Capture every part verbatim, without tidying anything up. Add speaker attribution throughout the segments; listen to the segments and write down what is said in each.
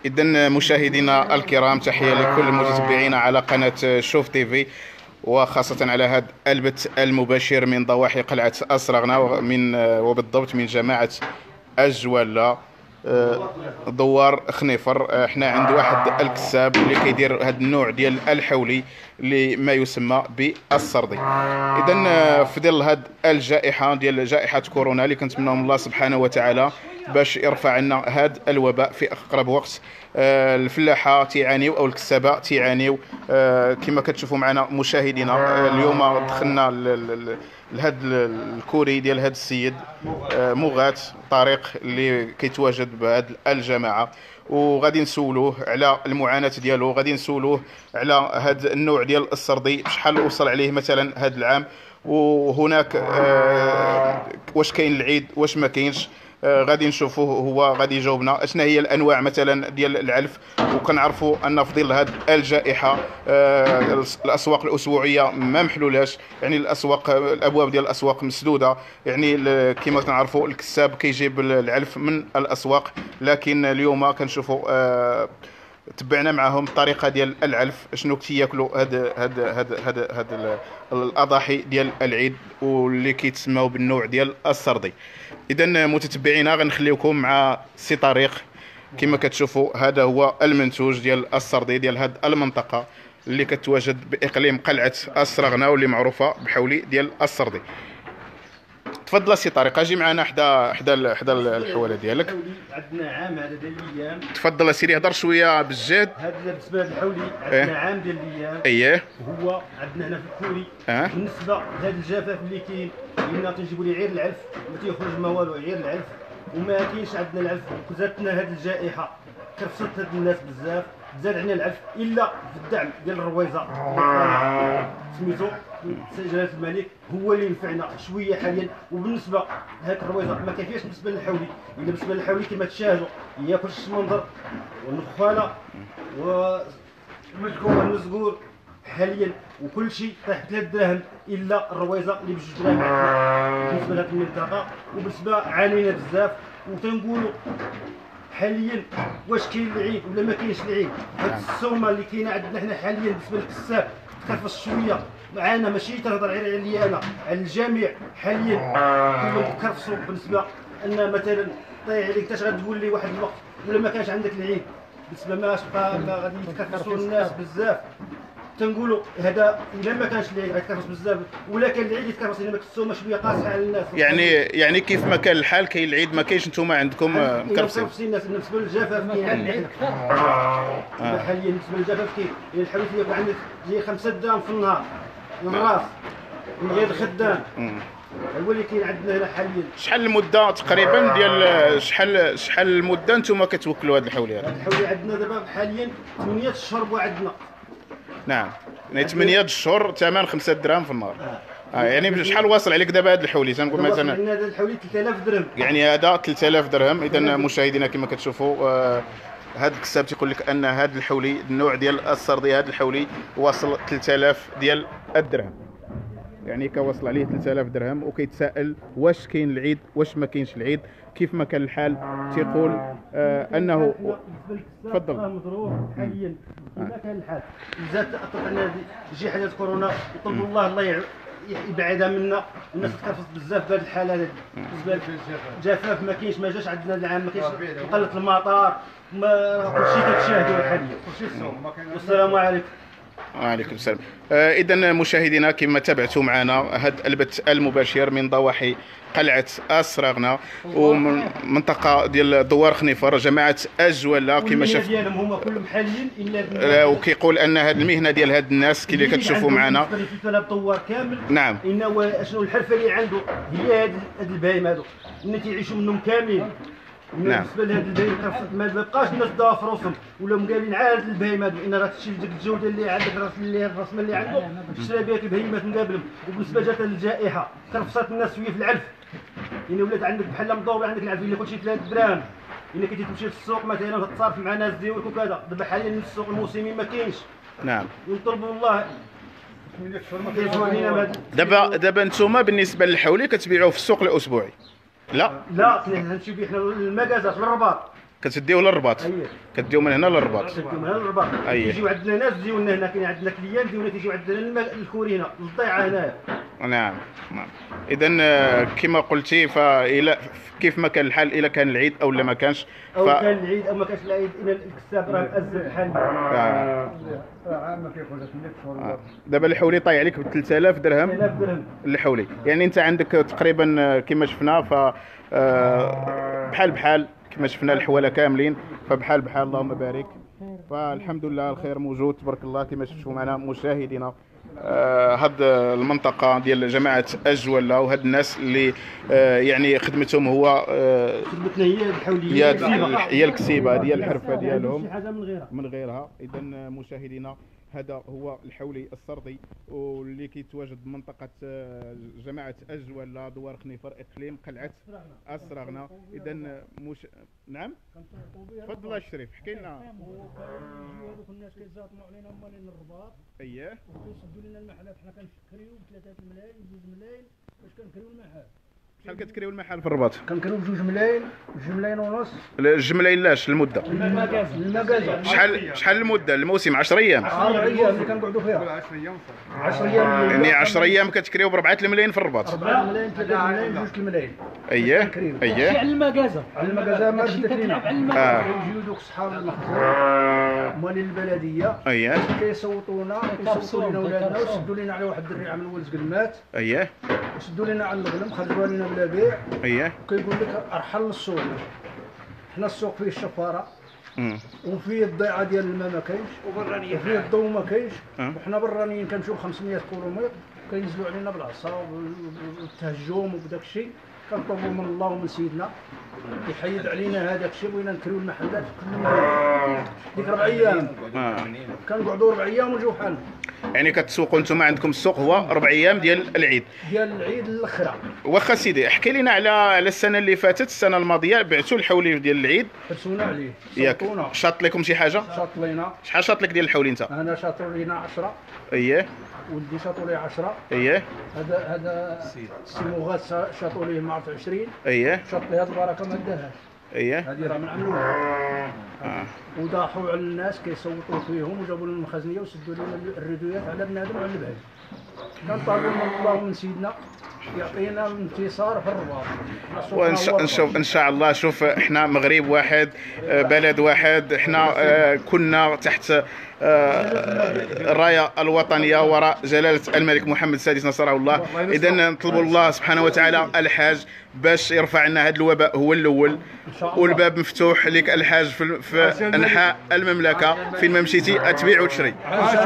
Speaker 1: إذن مشاهدينا الكرام، تحية لكل متتبعينا على قناة شوف تيفي، وخاصة على هذا البث المباشر من ضواحي قلعة أسرغنا، من وبالضبط من جماعة أجوالا دوار خنيفر. احنا عند واحد الكساب اللي كيدير هذا النوع ديال الحولي اللي ما يسمى بالسردي. اذا في ظل هذه الجائحه ديال جائحه كورونا اللي كنتمناو من الله سبحانه وتعالى باش يرفع عنا هذا الوباء في اقرب وقت، آه الفلاحه تيعانيو او الكسابه تيعانيو. آه كما كتشوفوا معنا مشاهدينا، آه اليوم دخلنا لهذا الكوري ديال هذا السيد آه مغات طريق اللي كيتواجد بهذه الجماعه، وغادي نسولوه على المعاناه ديالو، غادي نسولوه على هذا النوع ديال السردي شحال وصل عليه مثلا هذا العام، وهناك آه واش كاين العيد واش ما كاينش. آه غادي نشوفوه هو غادي يجاوبنا اشنا هي الانواع مثلا ديال العلف. وكنعرفوا ان في ظل هذه الجائحه آه الاسواق الاسبوعيه ما محلولاش، يعني الاسواق الابواب ديال الاسواق مسدوده، يعني كما كنعرفوا الكساب كيجيب العلف من الاسواق. لكن اليوم كنشوفوا آه تبعنا معهم الطريقه ديال العلف، شنو كياكلوا هاد هاد هاد هاد هاد الاضاحي ديال العيد واللي كيتسموا بالنوع ديال السردي. اذا متتبعينا غنخليوكم مع سي طريق. كما كتشوفوا هذا هو المنتوج ديال السردي ديال هاد المنطقه اللي كتواجد باقليم قلعه أسرغنا واللي معروفه بحولي ديال السردي. تفضل سي طارق، اجي معنا حدا حدا حدا الحواله ديالك.
Speaker 2: عندنا عام هذا ديال الايام.
Speaker 1: تفضل سيدي، هضر شويه بالجد.
Speaker 2: هذا بالنسبه للحولي عندنا إيه؟ عام ديال الايام.
Speaker 1: اييه.
Speaker 2: هو عندنا هنا في الكوري.
Speaker 1: أه؟
Speaker 2: بالنسبه لهذا الجفاف اللي كاين، قلنا تنجيبوا لي غير العلف، ما تيخرج ما والو غير العلف، وما كاينش عندنا العلف. وزادتنا هذه الجائحه كرفصت هاد الناس بزاف، زاد علينا العلف الا في الدعم ديال الرويزه سميتو سي جلاله الملك، هو اللي ينفعنا شويه حاليا. وبالنسبه لهاد الرويزه ما كافياش بالنسبه للحولي، الا بالنسبه للحولي كما تشاهدوا ياكل المنظر والنخاله والمزقور حاليا، وكل شيء طايح ثلاث دراهم الا الرويزه اللي بجوج دراهم بالنسبه لهاد المنطقه. وبالنسبه عانينا بزاف، وتنقولوا حاليا واش كاين العيد ولا ما كاينش العيد. هاد السومه اللي كاينه عندنا حنا حاليا بالنسبه للكساب تكرفص شويه معانا، ماشي تنهضر غير عليا انا، على الجميع حاليا كلهم كرفصوا. بالنسبه ان مثلا طيح عليك تاش غتقول لي واحد الوقت ولا ما كانش عندك العيد، بالنسبه ما بقى غادي يتكرفصوا الناس بزاف. تنقولوا هذا الا ما كانش العيد غيتكرفص بزاف، ولا كان العيد يتكرفص، لان السومه شويه قاصحه على الناس.
Speaker 1: يعني يعني كيف ما كان الحال كاين العيد ما كاينش، نتوما عندكم مكرفسين.
Speaker 2: مكرفسين الناس بالنسبه للجفاف كاين عندنا العيد حاليا. بالنسبه للجفاف كاين الحلوف ياكل عندك جاي خمسة دراهم في النهار من الراس من غير الخدام، هو اللي كاين عندنا هنا حاليا. شحال
Speaker 1: المده تقريبا ديال شحال شحال المده نتوما كتوكلوا هذا الحولي هذا؟
Speaker 2: الحولي عندنا دابا حاليا ثمانية اشهر عندنا.
Speaker 1: نعم، يعني ثمانية اشهر ثمن خمسة دراهم في النهار. آه يعني شحال واصل عليك دابا هذا الحولي؟ تنقول مثلا
Speaker 2: عندنا هذا الحولي ثلاثة آلاف درهم،
Speaker 1: يعني هذا ثلاثة آلاف درهم. اذا مشاهدينا كما كتشوفوا آه هذا الكساب تيقول لك ان هذا الحولي النوع ديال السردي هذا الحولي واصل ثلاثة آلاف ديال الدرهم، يعني كوصل عليه ثلاثة آلاف درهم. وكيتسائل واش كاين العيد واش ما كاينش العيد. كيف ما كان الحال تيقول آه انه
Speaker 2: تفضل مضروب حاليا كما كان الحال. زاد تاثرت جي حاله كورونا، وطلبوا الله الله يبعدها منا. الناس تكرفصت بزاف بهذه الحاله هذه. بالنسبه للجفاف ما كاينش، ما جاش عندنا العام، ما كاينش قله المطار، ما كلشي كتشاهدوا حاليا كلشي السوق. والسلام عليكم.
Speaker 1: وعليكم السلام. آه اذا مشاهدينا كما تابعتوا معنا هذا البث المباشر من ضواحي قلعه أسرغنا ومنطقه ديال دوار خنيفر، جماعه أجوالا كما شاف
Speaker 2: ديالهم هما كلهم حاليين الا.
Speaker 1: وكيقول ان هذه المهنه ديال هاد الناس كي اللي كتشوفوا معنا
Speaker 2: دوار كامل.
Speaker 1: نعم.
Speaker 2: انه شنو الحرفه اللي عنده هي هاد البهايم هادو اللي تيعيشوا منهم كاملين.
Speaker 1: نعم.
Speaker 2: بالنسبه لهاد البهايم ما بقاش الناس داها في راسهم ولا مقابلين عاد البهايم هادو، ان راه تشي ديك الجوده اللي عندك راس اللي الراس مال اللي عنده تشري بها البهيمات مقابلهم. وبالنسبه جات الجائحه كرفصات الناس شويه في العلف، يعني ولات عندك بحال مضوبه عندك العلف اللي كلشي ثلاثة دراهم. الا كنتي تمشي للسوق مثلا تتصارف مع ناس ديالك وكذا، دابا حاليا السوق الموسمي ما كاينش.
Speaker 1: نعم.
Speaker 2: ونطلبوا الله
Speaker 1: دابا دابا نتوما بالنسبه للحولي كتبيعوه في السوق الاسبوعي؟ لا
Speaker 2: لا كنمشيو به حنا للمكازات للرباط.
Speaker 1: كتديوه للرباط.
Speaker 2: اييه
Speaker 1: كديو من هنا للرباط.
Speaker 2: كديو من هنا للرباط.
Speaker 1: أيه.
Speaker 2: يجيو عندنا ناس يجيو لنا هنا، كاين عندنا كليان يجيو تيجيو عندنا الماء الكورينا للضيعه هنايا.
Speaker 1: نعم نعم. اذا كما قلتي فإلى كيف ما كان الحال، الا كان العيد او لا ما كانش ف...
Speaker 2: او كان العيد او ما كانش العيد، الى الكساب راه مأزم بحال
Speaker 1: آه. آه. دابا الحولي طايح عليك ب ثلاث آلاف درهم.
Speaker 2: ثلاث آلاف درهم
Speaker 1: الحولي يعني انت عندك تقريبا كما شفنا ف آه، بحال بحال كما شفنا الحواله كاملين، فبحال بحال اللهم بارك. فالحمد لله الخير موجود تبارك الله كما شفتوا معنا مشاهدينا. آه هاد المنطقه ديال جماعه أجولة وهاد الناس اللي آه يعني خدمتهم هو آه
Speaker 2: خدمتنا هي الحوليه،
Speaker 1: هي هي الكسيبه ديال الحرفه ديالهم
Speaker 2: شي حاجه من غيرها
Speaker 1: من غيرها. اذا مشاهدينا هذا هو الحولي السردي واللي كيتواجد بمنطقه آه، جماعه أجولة دوار خنيفر اقليم قلعه أسرغنا. اذا مش... نعم تفضل الشريف احكي لنا.
Speaker 2: هذوك الناس كيتزاطموا علينا مالين الرباط.
Speaker 1: اييه
Speaker 2: وكيسدوا لنا المحلات، حنا كنكريو ب ثلاثة ملايين جوج ملايين باش كنكريو المحل.
Speaker 1: شحال كتكريو المحل في الرباط؟
Speaker 2: كنكريو بجوج ملايين جوج ملايين ونص.
Speaker 1: الجملين لاش المده؟
Speaker 2: المكازا المكازا
Speaker 1: شحال شحال المده الموسم؟ عشرة ايام.
Speaker 2: عشرة ايام اللي كنقعدوا فيها عشرة ايام
Speaker 1: يعني عشرة ايام كتكريو ب أربعة الملايين في الرباط.
Speaker 2: أربعة ملايين ثلاثة ملايين جوج الملايين.
Speaker 1: اييه اييه
Speaker 3: على المكازا
Speaker 2: على المكازا ما ردت لينا.
Speaker 1: اه
Speaker 2: يجيو دوك صحاب المخزن مالين البلديه
Speaker 1: اييه
Speaker 2: كيصوتونا كيصوتوا لنا ولادنا وسدوا لنا على واحد الدري عامل ولد قلمات.
Speaker 1: اييه
Speaker 2: وسدوا لنا على الغنم خرجوا لنا بلا بيع.
Speaker 1: اييه
Speaker 2: وكيقول لك ارحل للسوق. حنا السوق فيه الشفاره
Speaker 1: امم
Speaker 2: وفيه الضيعه ديال الماء ما كاينش وفيه الضوء ما كاينش.
Speaker 1: أه.
Speaker 2: وحنا برانيين كنمشيو خمسمية كيلومتر كينزلوا علينا بالعصا والتهجم وبداك الشيء. كنطلبوا من الله ومن سيدنا يحيد علينا هذاك الشيء. بغينا نكريو المحلات في كل مكان. ديك ربع ايام
Speaker 1: آه.
Speaker 2: كنقعدوا ربع ايام ونجيو بحالنا.
Speaker 1: يعني كتسوقوا نتوما عندكم السوق هو ربع ايام ديال العيد
Speaker 2: ديال العيد الاخره.
Speaker 1: واخا سيدي احكي لنا على على السنه اللي فاتت السنه الماضيه بعتوا الحولي ديال العيد
Speaker 2: حبسونا عليه
Speaker 1: ياك
Speaker 2: صوتونا
Speaker 1: شاط لكم شي حاجه؟
Speaker 2: شاط لينا.
Speaker 1: شحال شاط لك ديال الحولي انت؟
Speaker 2: انا شاطوا لينا عشرة.
Speaker 1: اييه
Speaker 2: ولدي شاطوا لي عشرة.
Speaker 1: اييه
Speaker 2: هذا هذا السي مغاد شاطوا ليه ما عرفت عشرين.
Speaker 1: اييه
Speaker 2: شاط لي هذه البركه ما داهاش.
Speaker 1: اييه
Speaker 2: هذه راه من عام الاول.
Speaker 1: آه.
Speaker 2: وضاحوا على الناس كيصوتوا فيهم وجابوا لنا المخزنيه وسدوا لنا الردويات على بنادم وعلى البعيد. كنطالبوا من الله ومن سيدنا يعطينا الانتصار في الرباط.
Speaker 1: وان شاء نشوف ان شاء الله. شوف احنا مغرب واحد آه، بلد واحد. احنا آه، كنا تحت آه، الرايه الوطنيه وراء جلاله الملك محمد السادس نصره الله. اذا نطلبوا الله سبحانه وتعالى الحاج باش يرفع عنا هذا الوباء هو الاول، والباب مفتوح لك الحاج في, في انحاء المملكه فين ما مشيتي تبيع وتشري.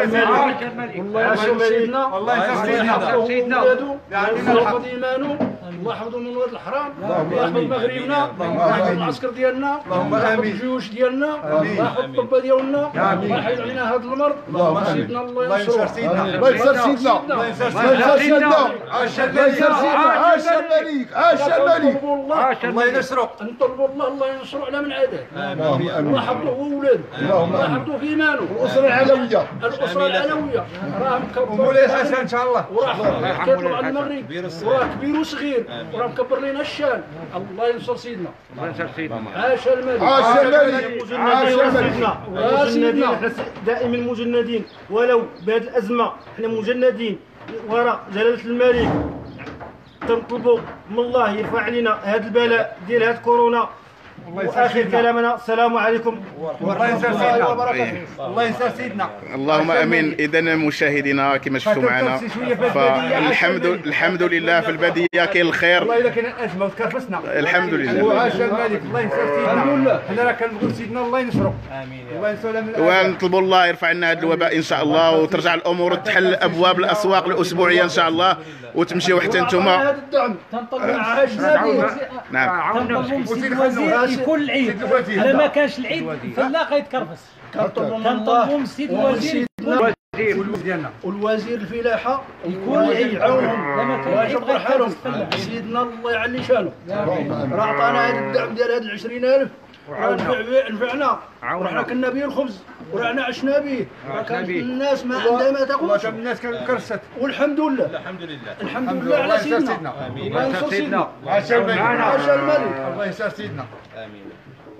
Speaker 2: الله يحفظ سيدنا الله يحفظ سيدنا الله يحفظ ايمانه الله يحفظه من ولاد الحرام الله يحفظ مغربنا الله يحفظ العسكر ديالنا الله يحفظ الجيوش ديالنا الله يحفظ الطب ديالنا الله يحيد علينا هذا المرض. سيدنا الله ينصر سيدنا
Speaker 4: الله ينصر سيدنا الله ينصر سيدنا. عاش الملك عاش الملك عاش الملك
Speaker 2: الله ينصرو. نطلبوا الله الله ينصرو على من عاداه. الله يحفظه هو وولاده الله يحفظه في ايمانه.
Speaker 4: الاسره العلويه
Speaker 2: الاسره العلويه راه مكبر
Speaker 5: ومولاي حسن ان شاء الله
Speaker 2: وراه كيطلب على المغرب وراه كبير وصغير وراه مكبر لنا الشان. الله ينصر سيدنا الله ينصر سيدنا. عاش الملك
Speaker 4: عاش الملك عاش الملك.
Speaker 2: مجندين احنا دائما مجندين ولو بهذه الازمه احنا مجندين وراء جلاله الملك. تنطلبوا من الله يرفع علينا هذا البلاء ديال هذه كورونا. واخر كلامنا السلام عليكم
Speaker 5: والله ينصر سيدنا وبركاته. الله ينصر سيدنا
Speaker 1: اللهم امين. اذا مشاهدينا كما شفتوا معنا فالحمد الحمد لله في البديه كاين الخير.
Speaker 5: والله الا كاين الازمه وتكرفسنا
Speaker 1: الحمد لله.
Speaker 5: وعاش الملك الله ينصر سيدنا. حنا راه كنقول سيدنا الله ينصرو. امين الله ينصر.
Speaker 1: ونطلبوا الله يرفع عنا هذا الوباء ان شاء الله وترجع الامور تحل ابواب الاسواق الاسبوعيه ان شاء الله وتمشيوا حتى انتم.
Speaker 2: هذا الدعم تنطلبوا عاش
Speaker 1: نعم
Speaker 3: تنطلبوا من سيد الوزير يكون العيد. الا ما كانش العيد الفلاق يتكرفس. كنطلبوا من السيد الوزير
Speaker 2: ديالنا والوزير الفلاحه
Speaker 3: يكون العيد
Speaker 2: يعاونهم
Speaker 3: لما كان العيد
Speaker 2: ويجبر حالهم. سيدنا الله يعلي شانه راه عطانا هذا الدعم ديال هاد العشرين ألف راه نفع نفعنا ورحنا كنا به الخبز ورحنا عشنا به. كانت الناس ما عندها ما تاكل.
Speaker 5: كان الناس كرست
Speaker 2: والحمد لله
Speaker 5: الحمد لله
Speaker 2: الحمد لله على سيدنا
Speaker 5: امين.
Speaker 2: الله ينصر سيدنا
Speaker 5: عاش الملك
Speaker 2: عاش الملك
Speaker 5: الله ينصر سيدنا.
Speaker 1: امين.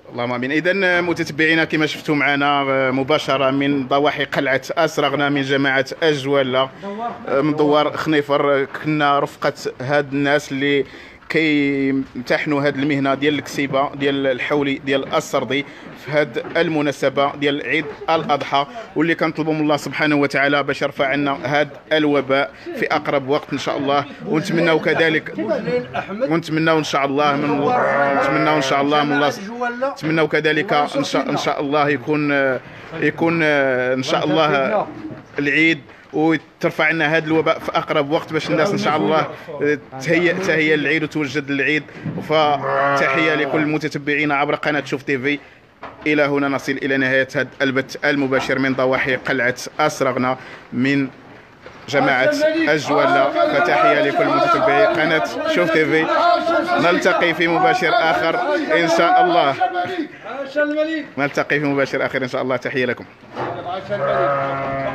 Speaker 1: اللهم امين. اذا متتبعينا كما شفتوا معنا مباشره من ضواحي قلعه اسرغنا من جماعه اجوالا من دوار خنيفر، كنا رفقه هاد الناس اللي كيمتحنوا هاد المهنه ديال الكسيبه ديال الحولي ديال السردي في هاد المناسبه ديال عيد الاضحى، واللي كنطلبوا من الله سبحانه وتعالى باش يرفع عنا هاد الوباء في اقرب وقت ان شاء الله. ونتمناو كذلك ونتمناو ان شاء الله من نتمناو ان شاء الله من الله نتمناو كذلك ان شاء ان شاء الله يكون يكون ان شاء الله العيد وترفع عنا هذا الوباء في اقرب وقت باش الناس ان شاء الله تهيئ تهيئ للعيد وتوجد للعيد. فتحيه لكل المتتبعين عبر قناه شوف تيفي. الى هنا نصل الى نهايه هذا البث المباشر من ضواحي قلعه اسرغنا من جماعه اجوالا. فتحيه لكل متتبعي قناه شوف تيفي. نلتقي في مباشر اخر ان شاء الله. نلتقي في مباشر اخر ان شاء الله. تحيه لكم.